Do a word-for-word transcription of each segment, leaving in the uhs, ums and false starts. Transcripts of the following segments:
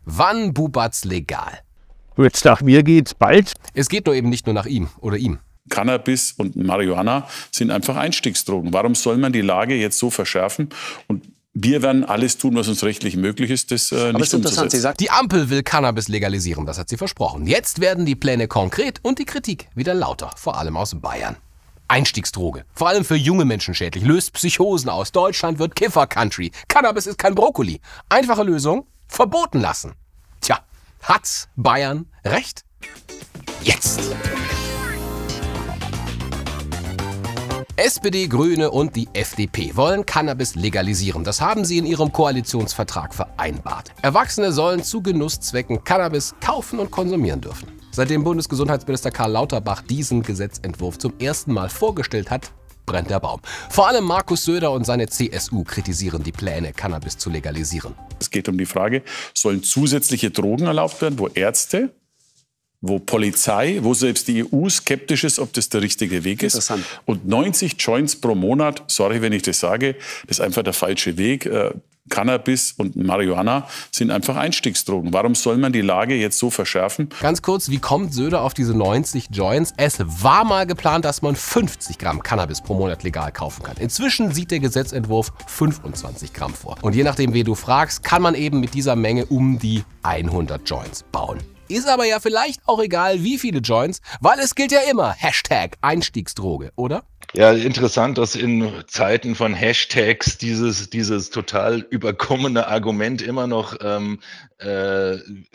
Wann bubert's legal? Jetzt nach mir geht's bald. Es geht nur eben nicht nur nach ihm oder ihm. Cannabis und Marihuana sind einfach Einstiegsdrogen. Warum soll man die Lage jetzt so verschärfen? Und wir werden alles tun, was uns rechtlich möglich ist, das äh, nicht umzusetzen. Sie sagt, die Ampel will Cannabis legalisieren, das hat sie versprochen. Jetzt werden die Pläne konkret und die Kritik wieder lauter, vor allem aus Bayern. Einstiegsdroge, vor allem für junge Menschen schädlich, löst Psychosen aus. Deutschland wird Kiffer-Country. Cannabis ist kein Brokkoli. Einfache Lösung, verboten lassen. Tja, hat Bayern recht? Jetzt! S P D, Grüne und die F D P wollen Cannabis legalisieren. Das haben sie in ihrem Koalitionsvertrag vereinbart. Erwachsene sollen zu Genusszwecken Cannabis kaufen und konsumieren dürfen. Seitdem Bundesgesundheitsminister Karl Lauterbach diesen Gesetzentwurf zum ersten Mal vorgestellt hat, brennt der Baum. Vor allem Markus Söder und seine C S U kritisieren die Pläne, Cannabis zu legalisieren. Es geht um die Frage, sollen zusätzliche Drogen erlaubt werden, wo Ärzte, wo Polizei, wo selbst die E U skeptisch ist, ob das der richtige Weg ist. Interessant. Und neunzig Joints pro Monat, sorry, wenn ich das sage, das ist einfach der falsche Weg. Äh, Cannabis und Marihuana sind einfach Einstiegsdrogen. Warum soll man die Lage jetzt so verschärfen? Ganz kurz, wie kommt Söder auf diese neunzig Joints? Es war mal geplant, dass man fünfzig Gramm Cannabis pro Monat legal kaufen kann. Inzwischen sieht der Gesetzentwurf fünfundzwanzig Gramm vor. Und je nachdem, wen du fragst, kann man eben mit dieser Menge um die hundert Joints bauen. Ist aber ja vielleicht auch egal, wie viele Joints, weil es gilt ja immer Hashtag Einstiegsdroge, oder? Ja, interessant, dass in Zeiten von Hashtags dieses, dieses total überkommene Argument immer noch ähm, äh,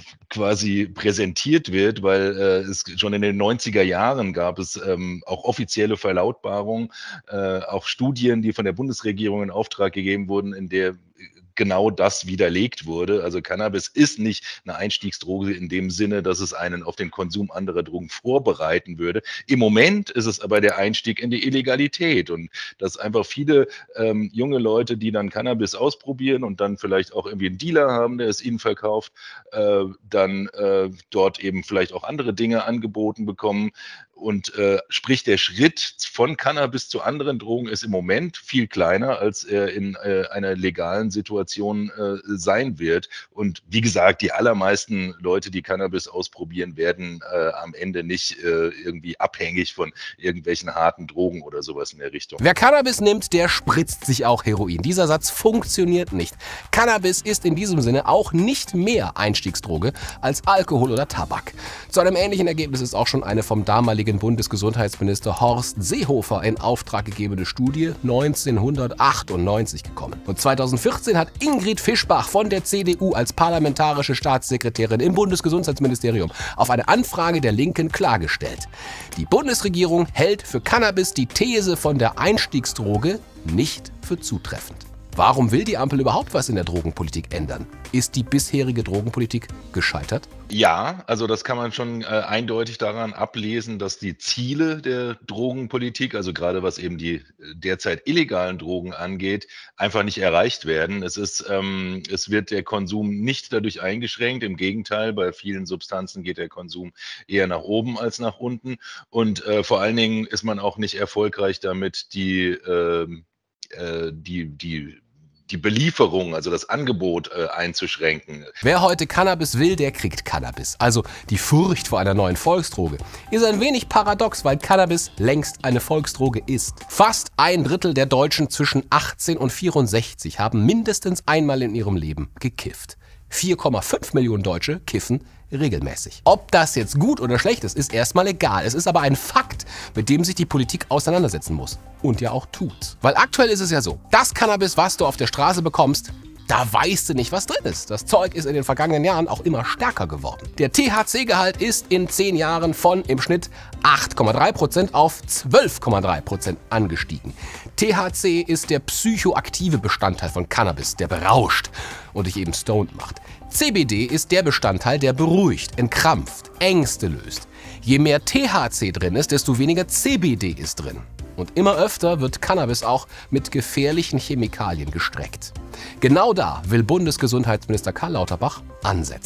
quasi präsentiert wird, weil äh, es schon in den neunziger Jahren gab es ähm, auch offizielle Verlautbarungen, äh, auch Studien, die von der Bundesregierung in Auftrag gegeben wurden, in der genau das widerlegt wurde. Also Cannabis ist nicht eine Einstiegsdroge in dem Sinne, dass es einen auf den Konsum anderer Drogen vorbereiten würde. Im Moment ist es aber der Einstieg in die Illegalität und dass einfach viele ähm, junge Leute, die dann Cannabis ausprobieren und dann vielleicht auch irgendwie einen Dealer haben, der es ihnen verkauft, äh, dann äh, dort eben vielleicht auch andere Dinge angeboten bekommen. Und äh, sprich, der Schritt von Cannabis zu anderen Drogen ist im Moment viel kleiner, als er in äh, einer legalen Situation äh, sein wird. Und wie gesagt, die allermeisten Leute, die Cannabis ausprobieren, werden äh, am Ende nicht äh, irgendwie abhängig von irgendwelchen harten Drogen oder sowas in der Richtung. Wer Cannabis nimmt, der spritzt sich auch Heroin. Dieser Satz funktioniert nicht. Cannabis ist in diesem Sinne auch nicht mehr Einstiegsdroge als Alkohol oder Tabak. Zu einem ähnlichen Ergebnis ist auch schon eine vom damaligen Bundesgesundheitsminister Horst Seehofer in Auftrag gegebene Studie neunzehnhundertachtundneunzig gekommen. Und zweitausendvierzehn hat Ingrid Fischbach von der C D U als parlamentarische Staatssekretärin im Bundesgesundheitsministerium auf eine Anfrage der Linken klargestellt: Die Bundesregierung hält für Cannabis die These von der Einstiegsdroge nicht für zutreffend. Warum will die Ampel überhaupt was in der Drogenpolitik ändern? Ist die bisherige Drogenpolitik gescheitert? Ja, also das kann man schon äh, eindeutig daran ablesen, dass die Ziele der Drogenpolitik, also gerade was eben die derzeit illegalen Drogen angeht, einfach nicht erreicht werden. Es ist, ähm, es wird der Konsum nicht dadurch eingeschränkt. Im Gegenteil, bei vielen Substanzen geht der Konsum eher nach oben als nach unten. Und äh, vor allen Dingen ist man auch nicht erfolgreich damit, die, äh, äh, die, die die Belieferung, also das Angebot äh, einzuschränken. Wer heute Cannabis will, der kriegt Cannabis. Also die Furcht vor einer neuen Volksdroge ist ein wenig paradox, weil Cannabis längst eine Volksdroge ist. Fast ein Drittel der Deutschen zwischen achtzehn und vierundsechzig haben mindestens einmal in ihrem Leben gekifft. vier Komma fünf Millionen Deutsche kiffen regelmäßig. Ob das jetzt gut oder schlecht ist, ist erstmal egal. Es ist aber ein Fakt, mit dem sich die Politik auseinandersetzen muss. Und ja auch tut. Weil aktuell ist es ja so, das Cannabis, was du auf der Straße bekommst, da weißt du nicht, was drin ist. Das Zeug ist in den vergangenen Jahren auch immer stärker geworden. Der T H C-Gehalt ist in zehn Jahren von im Schnitt acht Komma drei Prozent auf zwölf Komma drei Prozent angestiegen. T H C ist der psychoaktive Bestandteil von Cannabis, der berauscht und dich eben stoned macht. C B D ist der Bestandteil, der beruhigt, entkrampft, Ängste löst. Je mehr T H C drin ist, desto weniger C B D ist drin. Und immer öfter wird Cannabis auch mit gefährlichen Chemikalien gestreckt. Genau da will Bundesgesundheitsminister Karl Lauterbach ansetzen.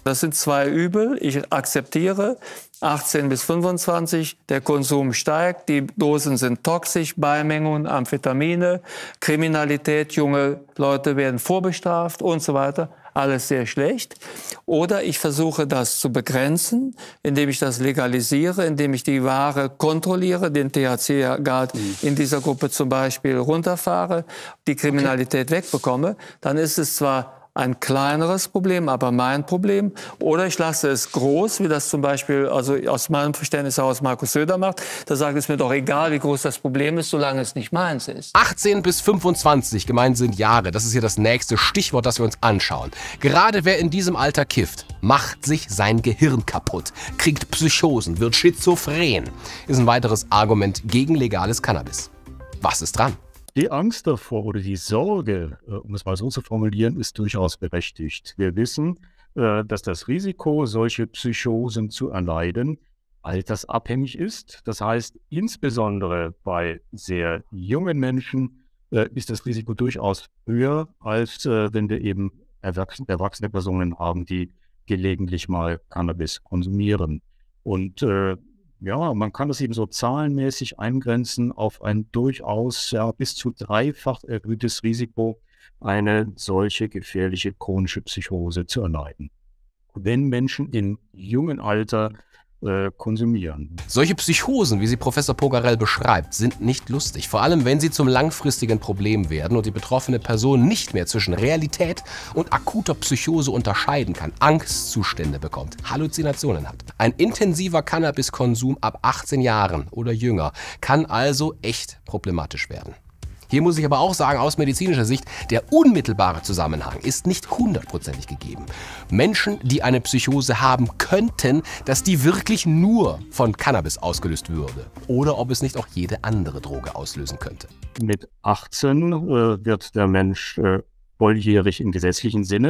Das sind zwei Übel. Ich akzeptiere, achtzehn bis fünfundzwanzig, der Konsum steigt, die Dosen sind toxisch, Beimengungen, Amphetamine, Kriminalität, junge Leute werden vorbestraft und so weiter. Alles sehr schlecht. Oder ich versuche das zu begrenzen, indem ich das legalisiere, indem ich die Ware kontrolliere, den T H C-Gehalt in dieser Gruppe zum Beispiel runterfahre, die Kriminalität okay. wegbekomme. Dann ist es zwar ein kleineres Problem, aber mein Problem. Oder ich lasse es groß, wie das zum Beispiel, also aus meinem Verständnis heraus Markus Söder macht. Da sagt es mir doch egal, wie groß das Problem ist, solange es nicht meins ist. achtzehn bis fünfundzwanzig, gemeint sind Jahre. Das ist hier das nächste Stichwort, das wir uns anschauen. Gerade wer in diesem Alter kifft, macht sich sein Gehirn kaputt, kriegt Psychosen, wird schizophren. Ist ein weiteres Argument gegen legales Cannabis. Was ist dran? Die Angst davor oder die Sorge, um es mal so zu formulieren, ist durchaus berechtigt. Wir wissen, dass das Risiko, solche Psychosen zu erleiden, altersabhängig ist. Das heißt, insbesondere bei sehr jungen Menschen ist das Risiko durchaus höher, als wenn wir eben erwachsene, erwachsene Personen haben, die gelegentlich mal Cannabis konsumieren. Und äh, ja, man kann das eben so zahlenmäßig eingrenzen auf ein durchaus ja, bis zu dreifach erhöhtes Risiko, eine solche gefährliche chronische Psychose zu erleiden, wenn Menschen im jungen Alter äh, konsumieren. Solche Psychosen, wie sie Professor Pogarell beschreibt, sind nicht lustig. Vor allem, wenn sie zum langfristigen Problem werden und die betroffene Person nicht mehr zwischen Realität und akuter Psychose unterscheiden kann, Angstzustände bekommt, Halluzinationen hat. Ein intensiver Cannabiskonsum ab achtzehn Jahren oder jünger kann also echt problematisch werden. Hier muss ich aber auch sagen, aus medizinischer Sicht, der unmittelbare Zusammenhang ist nicht hundertprozentig gegeben. Menschen, die eine Psychose haben könnten, dass die wirklich nur von Cannabis ausgelöst würde. Oder ob es nicht auch jede andere Droge auslösen könnte. Mit achtzehn äh, wird der Mensch äh, volljährig im gesetzlichen Sinne,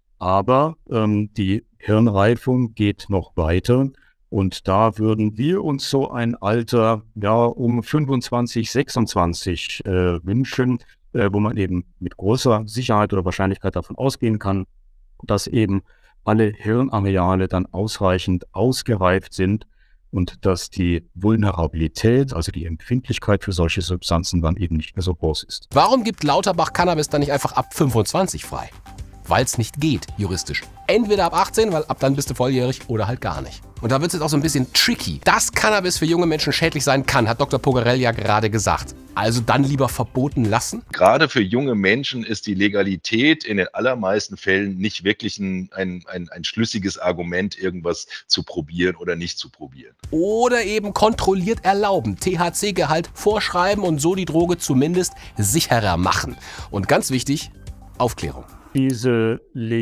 aber ähm, die Hirnreifung geht noch weiter. Und da würden wir uns so ein Alter ja, um fünfundzwanzig, sechsundzwanzig äh, wünschen, äh, wo man eben mit großer Sicherheit oder Wahrscheinlichkeit davon ausgehen kann, dass eben alle Hirnareale dann ausreichend ausgereift sind und dass die Vulnerabilität, also die Empfindlichkeit für solche Substanzen dann eben nicht mehr so groß ist. Warum gibt Lauterbach Cannabis dann nicht einfach ab fünfundzwanzig frei? Weil es nicht geht, juristisch. Entweder ab achtzehn, weil ab dann bist du volljährig, oder halt gar nicht. Und da wird es jetzt auch so ein bisschen tricky. Dass Cannabis für junge Menschen schädlich sein kann, hat Doktor Pogarell ja gerade gesagt. Also dann lieber verboten lassen? Gerade für junge Menschen ist die Legalität in den allermeisten Fällen nicht wirklich ein, ein, ein, ein schlüssiges Argument, irgendwas zu probieren oder nicht zu probieren. Oder eben kontrolliert erlauben, T H C-Gehalt vorschreiben und so die Droge zumindest sicherer machen. Und ganz wichtig, Aufklärung. Diese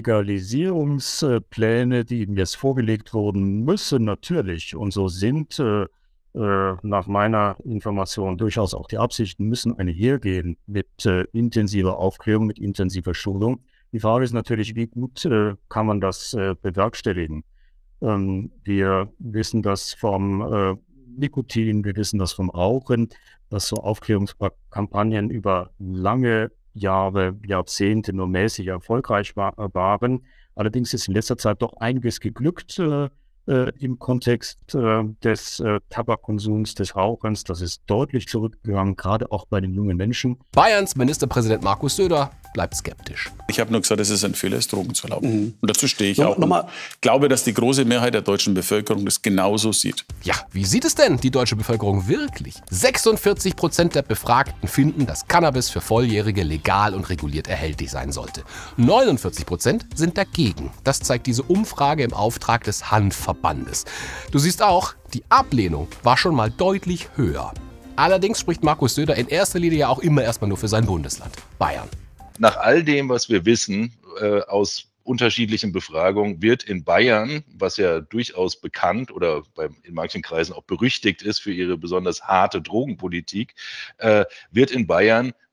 Legalisierungspläne, die Ihnen jetzt vorgelegt wurden, müssen natürlich, und so sind äh, nach meiner Information durchaus auch die Absichten, müssen einhergehen mit äh, intensiver Aufklärung, mit intensiver Schulung. Die Frage ist natürlich, wie gut äh, kann man das äh, bewerkstelligen? Ähm, wir wissen das vom äh, Nikotin, wir wissen das vom Rauchen, dass so Aufklärungskampagnen über lange Jahre, Jahrzehnte nur mäßig erfolgreich war, waren. Allerdings ist in letzter Zeit doch einiges geglückt äh, äh, im Kontext äh, des äh, Tabakkonsums, des Rauchens. Das ist deutlich zurückgegangen, gerade auch bei den jungen Menschen. Bayerns Ministerpräsident Markus Söder bleibt skeptisch. Ich habe nur gesagt, es ist ein Fehler, es Drogen zu erlauben. Mhm. Und dazu stehe ich no, auch. Und glaube, dass die große Mehrheit der deutschen Bevölkerung das genauso sieht. Ja, wie sieht es denn die deutsche Bevölkerung wirklich? sechsundvierzig Prozent der Befragten finden, dass Cannabis für Volljährige legal und reguliert erhältlich sein sollte. neunundvierzig Prozent sind dagegen. Das zeigt diese Umfrage im Auftrag des Hanfverbandes. Du siehst auch, die Ablehnung war schon mal deutlich höher. Allerdings spricht Markus Söder in erster Linie ja auch immer erstmal nur für sein Bundesland, Bayern. Nach all dem, was wir wissen, äh, aus unterschiedlichen Befragungen, wird in Bayern, was ja durchaus bekannt oder bei, in manchen Kreisen auch berüchtigt ist für ihre besonders harte Drogenpolitik, äh, wird in Bayern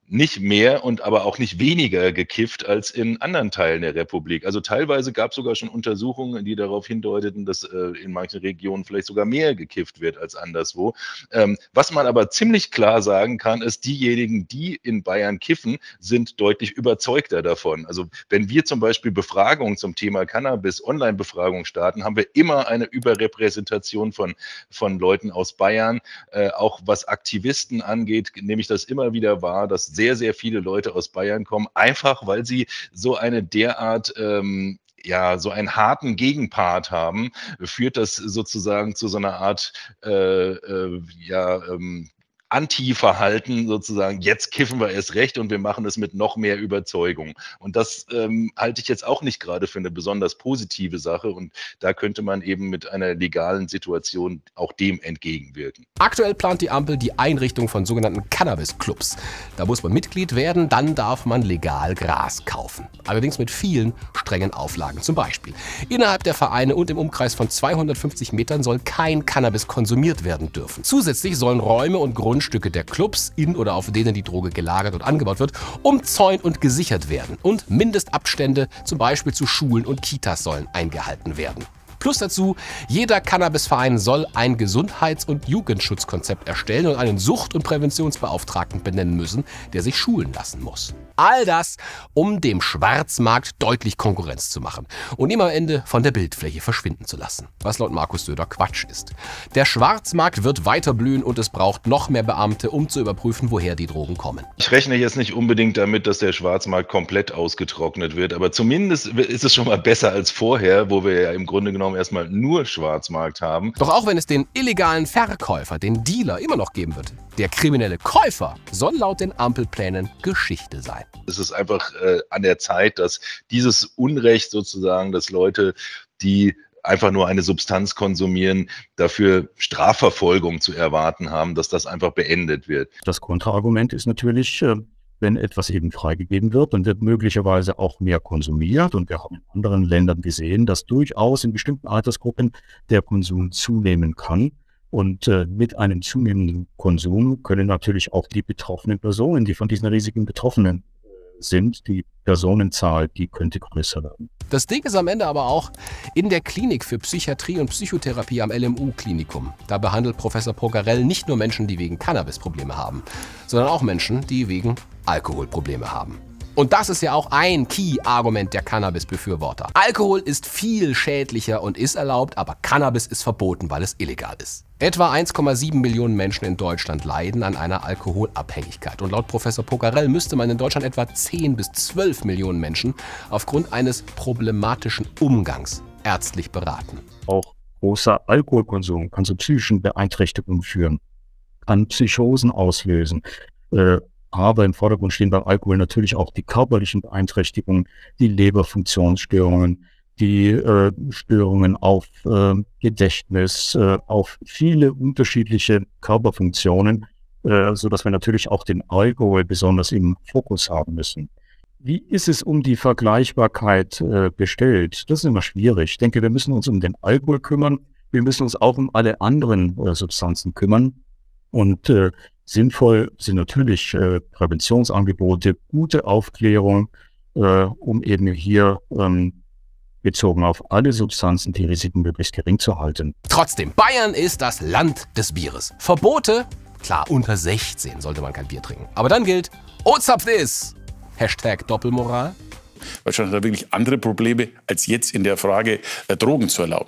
nicht mehr und aber auch nicht weniger gekifft als in anderen Teilen der Republik. Also teilweise gab es sogar schon Untersuchungen, die darauf hindeuteten, dass äh, in manchen Regionen vielleicht sogar mehr gekifft wird als anderswo. Ähm, was man aber ziemlich klar sagen kann, ist, diejenigen, die in Bayern kiffen, sind deutlich überzeugter davon. Also wenn wir zum Beispiel Befragungen zum Thema Cannabis, Online-Befragungen starten, haben wir immer eine Überrepräsentation von, von Leuten aus Bayern. Äh, auch was Aktivisten angeht, nehme ich das immer wieder wahr, dass sehr, sehr viele Leute aus Bayern kommen, einfach weil sie so eine derart, ähm, ja, so einen harten Gegenpart haben, führt das sozusagen zu so einer Art, äh, äh, ja, ähm, Anti-Verhalten sozusagen, jetzt kiffen wir erst recht und wir machen es mit noch mehr Überzeugung. Und das ähm, halte ich jetzt auch nicht gerade für eine besonders positive Sache und da könnte man eben mit einer legalen Situation auch dem entgegenwirken. Aktuell plant die Ampel die Einrichtung von sogenannten Cannabis-Clubs. Da muss man Mitglied werden, dann darf man legal Gras kaufen. Allerdings mit vielen strengen Auflagen. Zum Beispiel, innerhalb der Vereine und im Umkreis von zweihundertfünfzig Metern soll kein Cannabis konsumiert werden dürfen. Zusätzlich sollen Räume und Grund Grundstücke der Clubs, in oder auf denen die Droge gelagert und angebaut wird, umzäunt und gesichert werden. Und Mindestabstände, zum Beispiel zu Schulen und Kitas, sollen eingehalten werden. Plus dazu, jeder Cannabisverein soll ein Gesundheits- und Jugendschutzkonzept erstellen und einen Sucht- und Präventionsbeauftragten benennen müssen, der sich schulen lassen muss. All das, um dem Schwarzmarkt deutlich Konkurrenz zu machen und ihn am Ende von der Bildfläche verschwinden zu lassen. Was laut Markus Söder Quatsch ist. Der Schwarzmarkt wird weiter blühen und es braucht noch mehr Beamte, um zu überprüfen, woher die Drogen kommen. Ich rechne jetzt nicht unbedingt damit, dass der Schwarzmarkt komplett ausgetrocknet wird, aber zumindest ist es schon mal besser als vorher, wo wir ja im Grunde genommen erstmal nur Schwarzmarkt haben. Doch auch wenn es den illegalen Verkäufer, den Dealer, immer noch geben wird, der kriminelle Käufer soll laut den Ampelplänen Geschichte sein. Es ist einfach äh, an der Zeit, dass dieses Unrecht sozusagen, dass Leute, die einfach nur eine Substanz konsumieren, dafür Strafverfolgung zu erwarten haben, dass das einfach beendet wird. Das Kontraargument ist natürlich, wenn etwas eben freigegeben wird, dann wird möglicherweise auch mehr konsumiert. Und wir haben in anderen Ländern gesehen, dass durchaus in bestimmten Altersgruppen der Konsum zunehmen kann. Und äh, mit einem zunehmenden Konsum können natürlich auch die betroffenen Personen, die von diesen Risiken betroffenen sind, die Personenzahl, die könnte größer werden. Das Ding ist am Ende aber auch in der Klinik für Psychiatrie und Psychotherapie am L M U-Klinikum. Da behandelt Professor Pogarell nicht nur Menschen, die wegen Cannabis Probleme haben, sondern auch Menschen, die wegen Alkoholprobleme haben. Und das ist ja auch ein Key-Argument der Cannabis-Befürworter. Alkohol ist viel schädlicher und ist erlaubt, aber Cannabis ist verboten, weil es illegal ist. Etwa eins Komma sieben Millionen Menschen in Deutschland leiden an einer Alkoholabhängigkeit. Und laut Professor Pogarell müsste man in Deutschland etwa zehn bis zwölf Millionen Menschen aufgrund eines problematischen Umgangs ärztlich beraten. Auch großer Alkoholkonsum kann zu psychischen Beeinträchtigungen führen, kann Psychosen auslösen. Äh, Aber im Vordergrund stehen beim Alkohol natürlich auch die körperlichen Beeinträchtigungen, die Leberfunktionsstörungen, die äh, Störungen auf äh, Gedächtnis, äh, auf viele unterschiedliche Körperfunktionen, äh, sodass wir natürlich auch den Alkohol besonders im Fokus haben müssen. Wie ist es um die Vergleichbarkeit äh, bestellt? Das ist immer schwierig. Ich denke, wir müssen uns um den Alkohol kümmern. Wir müssen uns auch um alle anderen äh, Substanzen kümmern. Und äh, sinnvoll sind natürlich äh, Präventionsangebote, gute Aufklärung, äh, um eben hier ähm, bezogen auf alle Substanzen die Risiken möglichst gering zu halten. Trotzdem, Bayern ist das Land des Bieres. Verbote? Klar, unter sechzehn sollte man kein Bier trinken. Aber dann gilt, Ozapf is! Hashtag Doppelmoral. Deutschland hat wirklich andere Probleme, als jetzt in der Frage, äh, Drogen zu erlauben.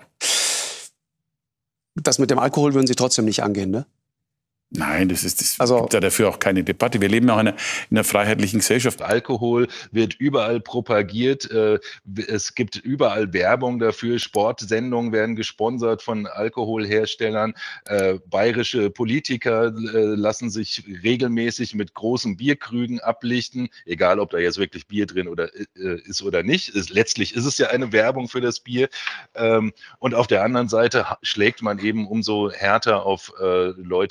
Das mit dem Alkohol würden Sie trotzdem nicht angehen, ne? Nein, das ist, das Also, gibt ja dafür auch keine Debatte. Wir leben ja auch in einer, in einer freiheitlichen Gesellschaft. Alkohol wird überall propagiert. Es gibt überall Werbung dafür. Sportsendungen werden gesponsert von Alkoholherstellern. Bayerische Politiker lassen sich regelmäßig mit großen Bierkrügen ablichten, egal ob da jetzt wirklich Bier drin oder, ist oder nicht. Letztlich ist es ja eine Werbung für das Bier. Und auf der anderen Seite schlägt man eben umso härter auf Leute ein, die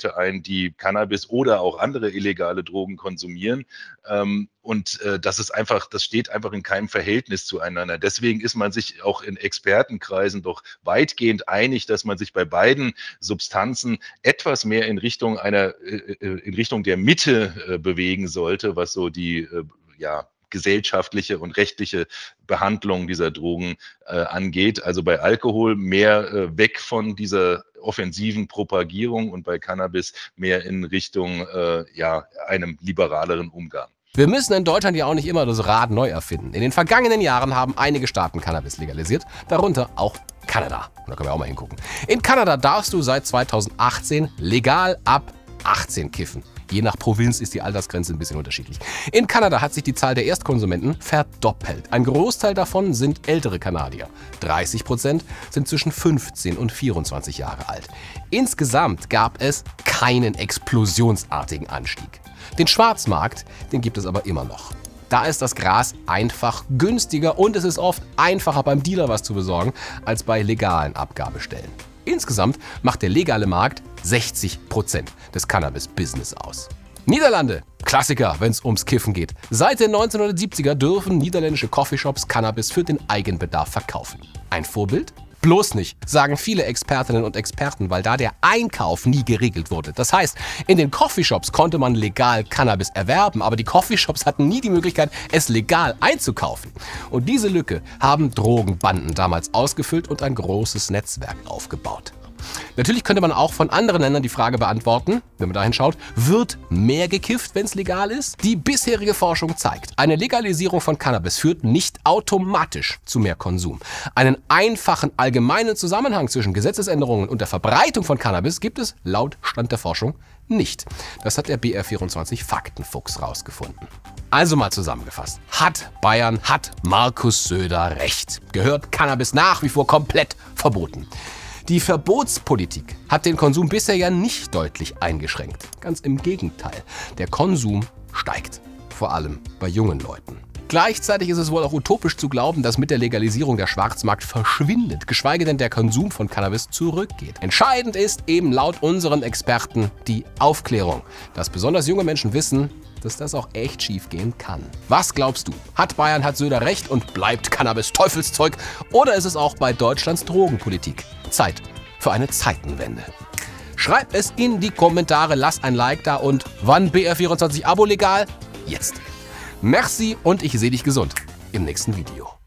die Cannabis oder auch andere illegale Drogen konsumieren. Ähm, und äh, das ist einfach, das steht einfach in keinem Verhältnis zueinander. Deswegen ist man sich auch in Expertenkreisen doch weitgehend einig, dass man sich bei beiden Substanzen etwas mehr in Richtung einer, äh, in Richtung der Mitte äh, bewegen sollte, was so die, äh, ja, gesellschaftliche und rechtliche Behandlung dieser Drogen äh, angeht. Also bei Alkohol mehr äh, weg von dieser offensiven Propagierung und bei Cannabis mehr in Richtung äh, ja, einem liberaleren Umgang. Wir müssen in Deutschland ja auch nicht immer das Rad neu erfinden. In den vergangenen Jahren haben einige Staaten Cannabis legalisiert, darunter auch Kanada. Da können wir auch mal hingucken. In Kanada darfst du seit zweitausendachtzehn legal ab achtzehn kiffen. Je nach Provinz ist die Altersgrenze ein bisschen unterschiedlich. In Kanada hat sich die Zahl der Erstkonsumenten verdoppelt. Ein Großteil davon sind ältere Kanadier. dreißig Prozent sind zwischen fünfzehn und vierundzwanzig Jahre alt. Insgesamt gab es keinen explosionsartigen Anstieg. Den Schwarzmarkt, den gibt es aber immer noch. Da ist das Gras einfach günstiger und es ist oft einfacher beim Dealer was zu besorgen als bei legalen Abgabestellen. Insgesamt macht der legale Markt sechzig Prozent des Cannabis-Business aus. Niederlande, Klassiker, wenn es ums Kiffen geht. Seit den neunzehnhundertsiebziger dürfen niederländische Coffeeshops Cannabis für den Eigenbedarf verkaufen. Ein Vorbild? Bloß nicht, sagen viele Expertinnen und Experten, weil da der Einkauf nie geregelt wurde. Das heißt, in den Coffeeshops konnte man legal Cannabis erwerben, aber die Coffeeshops hatten nie die Möglichkeit, es legal einzukaufen. Und diese Lücke haben Drogenbanden damals ausgefüllt und ein großes Netzwerk aufgebaut. Natürlich könnte man auch von anderen Ländern die Frage beantworten, wenn man da hinschaut, wird mehr gekifft, wenn es legal ist? Die bisherige Forschung zeigt, eine Legalisierung von Cannabis führt nicht automatisch zu mehr Konsum. Einen einfachen allgemeinen Zusammenhang zwischen Gesetzesänderungen und der Verbreitung von Cannabis gibt es laut Stand der Forschung nicht. Das hat der B R vierundzwanzig Faktenfuchs rausgefunden. Also mal zusammengefasst. Hat Bayern, hat Markus Söder recht? Gehört Cannabis nach wie vor komplett verboten? Die Verbotspolitik hat den Konsum bisher ja nicht deutlich eingeschränkt. Ganz im Gegenteil. Der Konsum steigt. Vor allem bei jungen Leuten. Gleichzeitig ist es wohl auch utopisch zu glauben, dass mit der Legalisierung der Schwarzmarkt verschwindet, geschweige denn der Konsum von Cannabis zurückgeht. Entscheidend ist eben laut unseren Experten die Aufklärung, dass besonders junge Menschen wissen, dass das auch echt schief gehen kann. Was glaubst du? Hat Bayern, hat Söder recht und bleibt Cannabis Teufelszeug? Oder ist es auch bei Deutschlands Drogenpolitik Zeit für eine Zeitenwende? Schreib es in die Kommentare, lass ein Like da und wann B R vierundzwanzig Abo legal? Jetzt. Merci und ich sehe dich gesund im nächsten Video.